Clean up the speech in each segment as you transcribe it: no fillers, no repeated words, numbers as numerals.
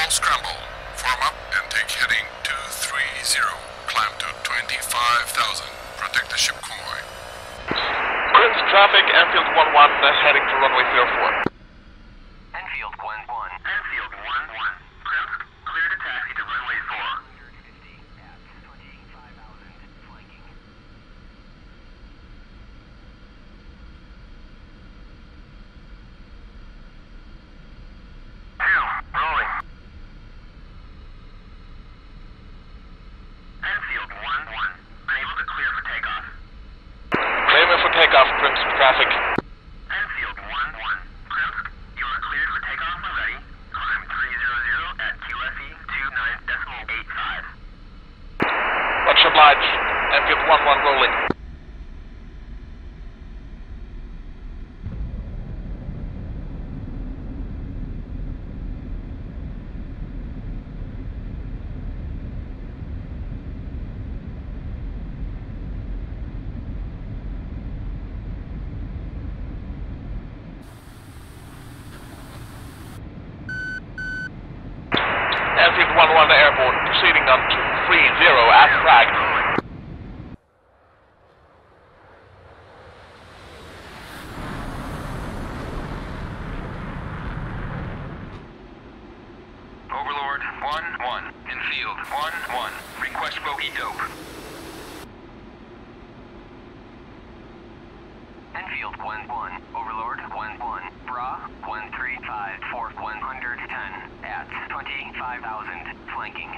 All scramble. Form up and take heading 230. Climb to 25,000. Protect the ship convoy. Prince traffic, Enfield 1-1, heading to runway 04. Enfield 1-1. Enfield 1-1. Prince, clear to taxi to runway 4. Takeoff, Crimson traffic. Enfield 1-1. Crimson, you are cleared for takeoff when ready. Climb 300 at QFE 29.85. Much obliged. Enfield 1-1 rolling. Enfield 1-1 airborne, proceeding on 230 as flagged. Overlord 1-1. Enfield 1-1. Request bogey dope. Enfield 1-1. Overlord 1-1. Bra 135 for 110 at 25,000 flanking.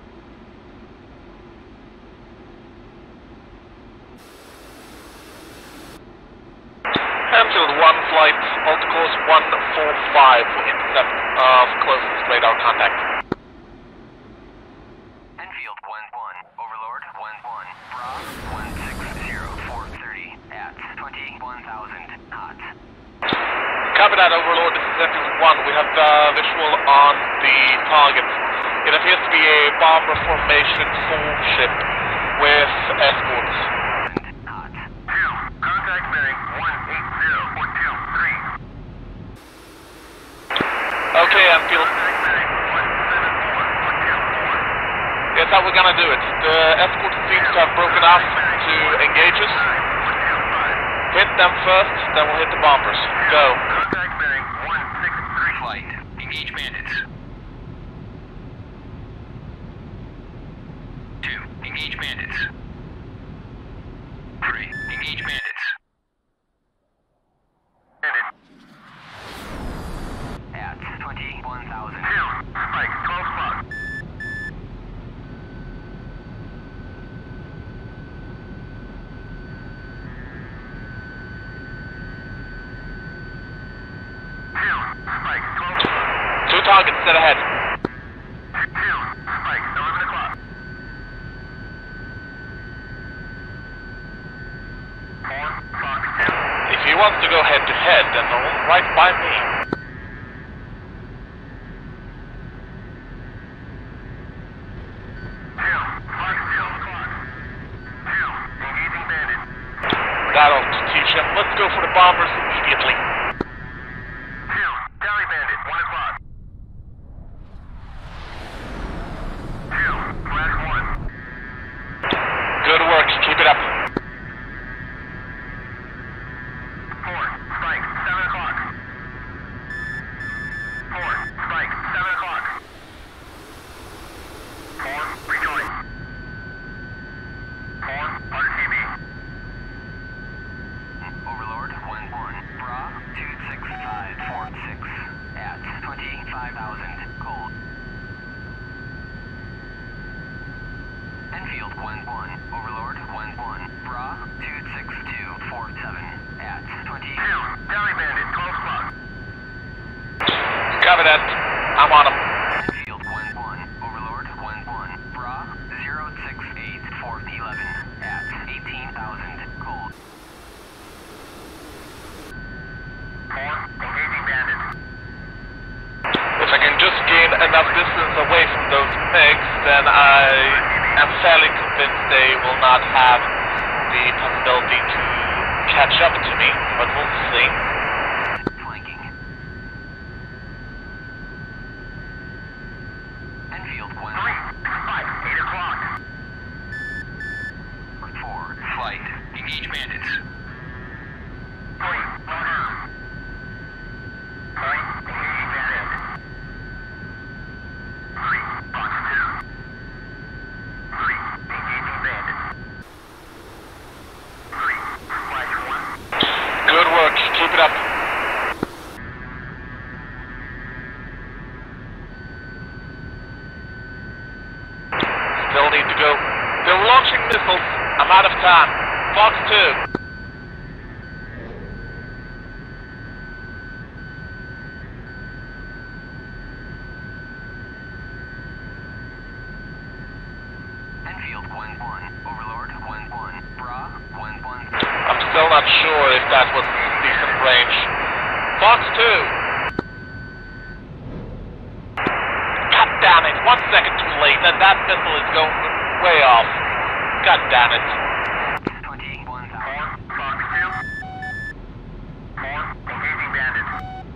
Enfield 1 flight, alticourse 145 for intercept of closest radar contact. Enfield 1-1. Overlord 1-1. Bra 160 430 at 21,000 knots. Copy that, Overlord. This is Enfield 1. We have visual on the target. It appears to be a bomber formation full ship with escorts. Contact bearing 180.23. Okay, Enfield. Yes, how we're gonna do it. The escort seems to have broken off to engage us. Hit them first, then we'll hit the bombers. Go. Contact bearing 163. Flight. Engage bandits. 2. Engage bandits. 3. Engage bandits. At 21,000. 2. Spike. 12 o'clock. Two targets set ahead. 2. Spike. 11 o'clock. 4. Fox 2. If he wants to go head to head, then all right by me. 2. Fox 2 o'clock. 2. Engaging bandit. That'll teach him. Let's go for the bombers immediately. 2. Tally bandit. 1 o'clock. 2. Flash 1. Good work. Keep it up. 4. Spike. 7 o'clock. 4. Spike. 7 o'clock. 4. Rejoin. 4. RTB. Overlord 1-1. Bra 26546 at 25,000 cold. Enfield 1-1. Overlord 1-1. Bra 26247 at 20. 2. Tally bandit. 12 o'clock. Copy that. I'm on him. Enfield 1-1. Overlord 1-1. Bra 068411 at 18,000 cold. 4. Engaging bandit. If I can just gain enough distance away from those MiGs, then I am fairly convinced they will not have the possibility to catch up to me, but we'll see. Flanking. Enfield 1. 8 o'clock. 4, flight. Engage bandits. 3, well 3, engaging bandits. 3, Fox 2. 3, engaging bandits. 3, Flash 1. Good work. Keep it up. Still need to go. They're launching missiles. I'm out of time. Fox 2. Enfield 1-1. Overlord 1-1. Bra 1-1. I'm still not sure if that was decent range. Fox 2. God damn it. 1 second too late, and that missile is going way off. God damn it. 21,000. 4, Fox 2. 4, engaging bandits.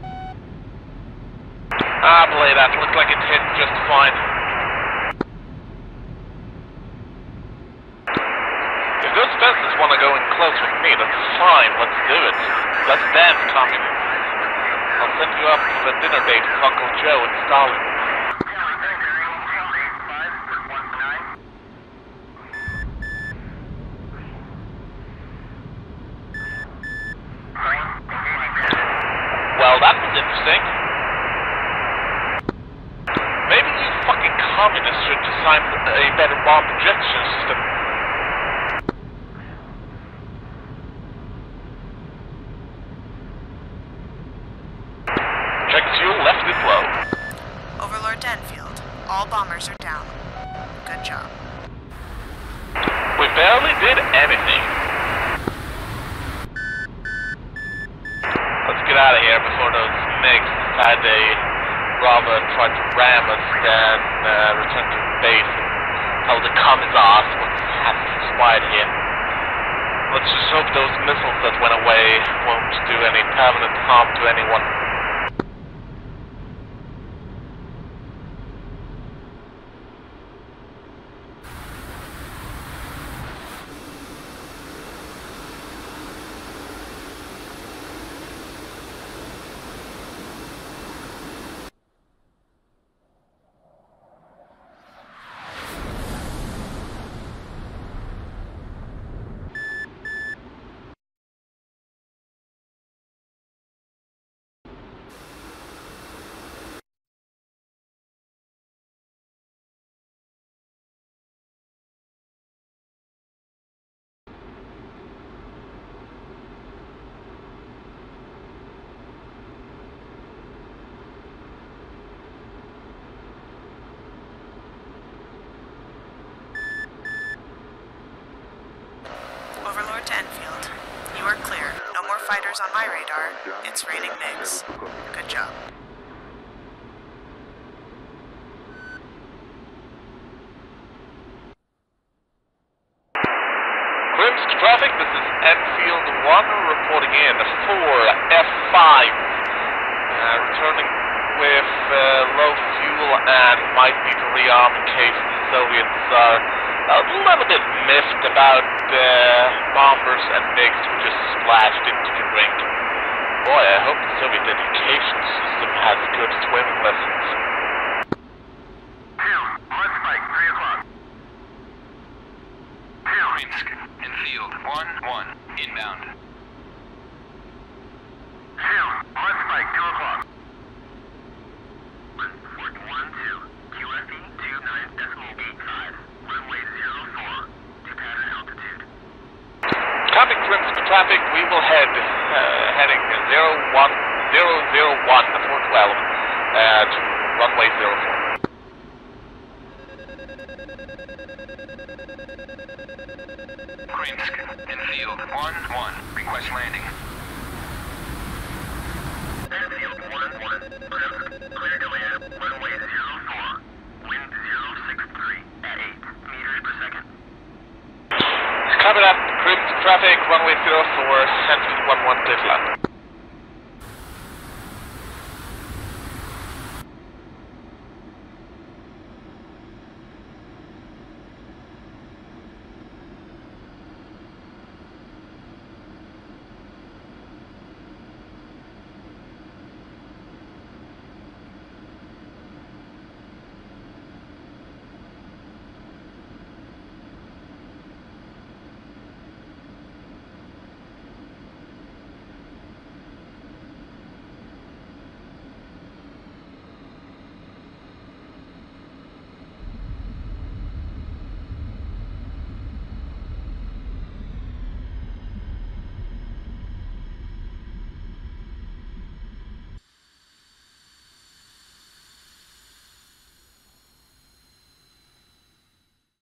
Ah, belay that. Looks like it hit just fine. If those fences want to go in close with me, that's fine. Let's do it. Let's dance, communists. I'll send you up to the dinner date with Uncle Joe and Stalin. Well, that was interesting. Maybe you fucking communists should design a better bomb projection system. Check fuel, left is low. Overlord Denfield, all bombers are down. Good job. We barely did anything. Let's get out of here before those MiGs decide they rather try to ram us than return to base and tell the commissars what's transpired here. Let's just hope those missiles that went away won't do any permanent harm to anyone. Overlord Denfield, you are clear. No more fighters on my radar. It's raining MiGs. Good job. Grimsk traffic, this is Enfield 1 reporting in for F5. Returning with low fuel and might need to rearm in case the Soviets are a little bit miffed about bombers and MiGs who just splashed into the rink. Boy, I hope the Soviet education system has good swimming lessons. 2, mud spike, 3 o'clock. 2, Grimsk, Enfield 1-1, inbound. 2, mud spike, 2 o'clock. 141-2, QFE 29.85, runway 04, to pattern altitude. Copy Grimsk traffic, we will heading 01001 to runway 04. Grimsk, Enfield 1-1, request landing. Enfield 1-1, Grimsk, clear to land, runway 04, wind 063 at 8 meters per second. Copy that, Grimsk traffic, runway 04, Enfield 1-1, clear to land.